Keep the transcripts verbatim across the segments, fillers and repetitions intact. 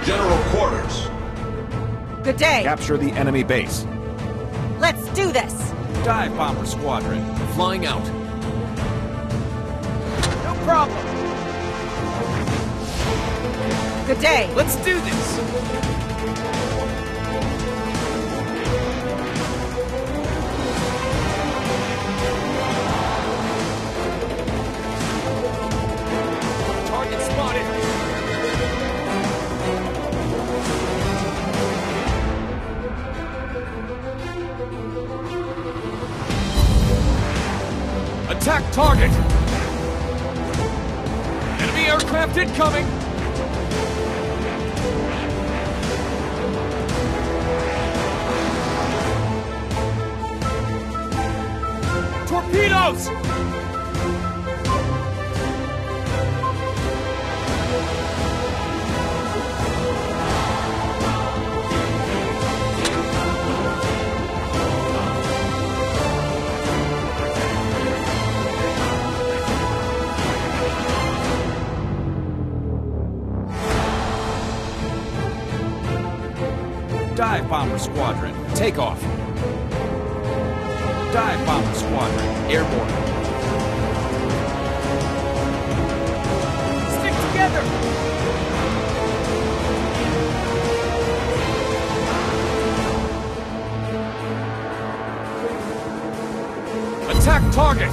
General quarters. Good day. Capture the enemy base. Let's do this. Dive bomber squadron, flying out. No problem. Good day. Let's do this. Target spotted. Attack target! Enemy aircraft incoming! Torpedoes! Dive bomber squadron, take off. Dive bomber squadron, airborne. Stick together! Attack target!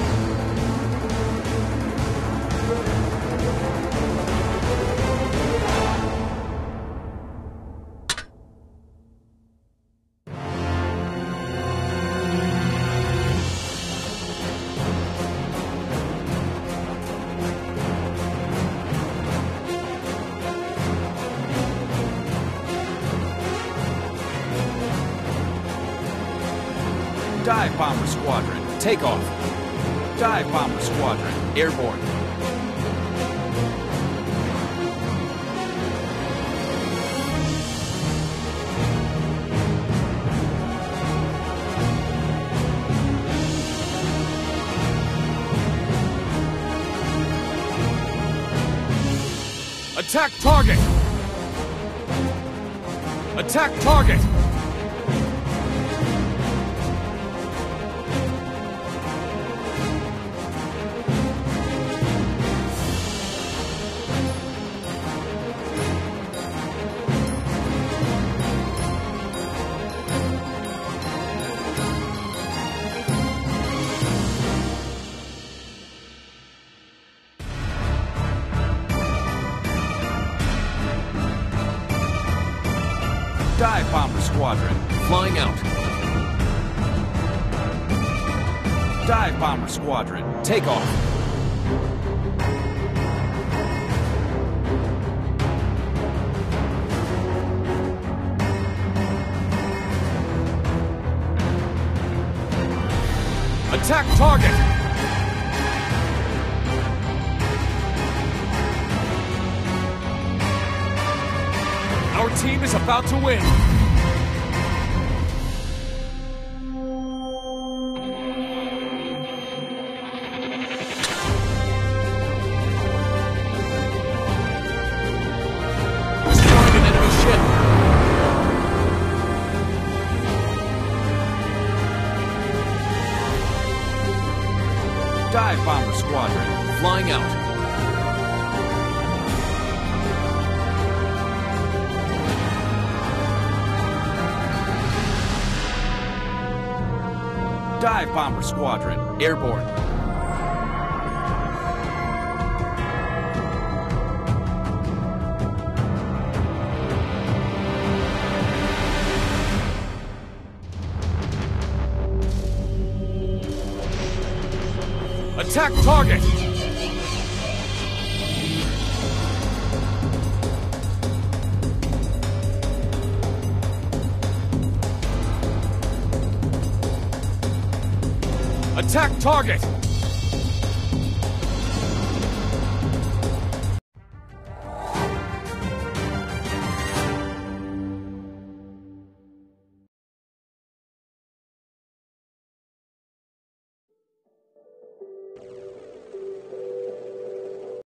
Dive bomber squadron, take off. Dive bomber squadron, airborne. Attack target! Attack target! Dive bomber squadron, flying out. Dive bomber squadron, take off. Attack target! Our team is about to win! Destroying an enemy ship! Dive bomber squadron, flying out. Dive bomber squadron, airborne. Attack target! Attack target!